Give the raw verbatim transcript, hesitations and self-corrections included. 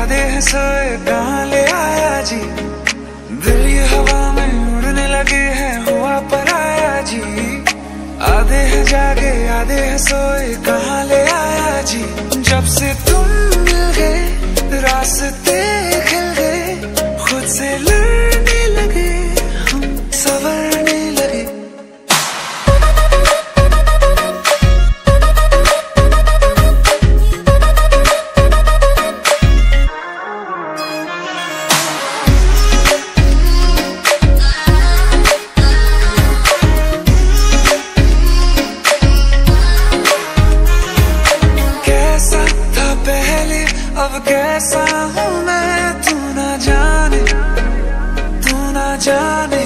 आधे हैं सोए कहाँ ले आया जी, दिल ये हवा में उड़ने लगे हैं हुआ पराया जी। आधे हैं जागे आधे हैं सोए कहाँ ले आया जी, जब से तुम मिल गए रास्ते खिल गए, खुद से लड़ने लगे हम संवरने लगे। अब कैसा हूँ मैं तू ना जाने, तू ना जाने।